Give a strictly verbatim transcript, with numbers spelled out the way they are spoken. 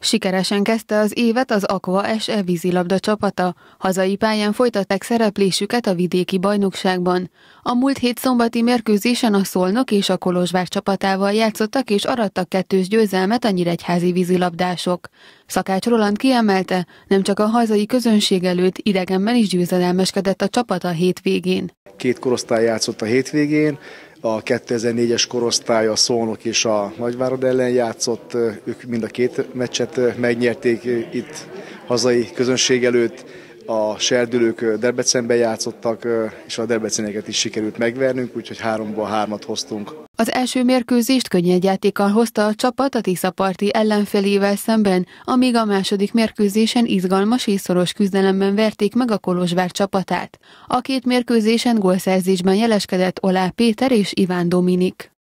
Sikeresen kezdte az évet az Aqua es e vízilabda csapata. Hazai pályán folytatták szereplésüket a vidéki bajnokságban. A múlt hét szombati mérkőzésen a Szolnok és a Kolozsvár csapatával játszottak és arattak kettős győzelmet a nyíregyházi vízilabdások. Szakács Roland kiemelte, nem csak a hazai közönség előtt, idegenben is győzedelmeskedett a csapat a hétvégén. Két korosztály játszott a hétvégén. A kétezer-négyes korosztály a Szolnok és a Nagyvárad ellen játszott, ők mind a két meccset megnyerték itt hazai közönség előtt. A serdülők Debrecenben játszottak, és a debreceneket is sikerült megvernünk, úgyhogy háromból hármat hoztunk. Az első mérkőzést könnyedjátékkal hozta a csapat a tiszaparti ellenfelével szemben, amíg a második mérkőzésen izgalmas és szoros küzdelemben verték meg a Kolozsvár csapatát. A két mérkőzésen gólszerzésben jeleskedett Olá Péter és Iván Dominik.